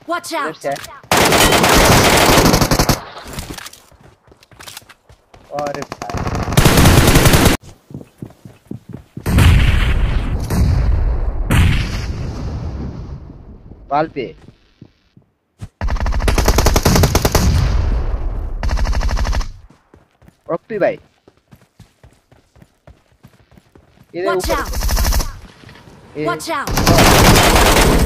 Watch इधर out! से है। और भाई वाल पे ओपी भाई इधर Watch ऊपर out! ये Watch out!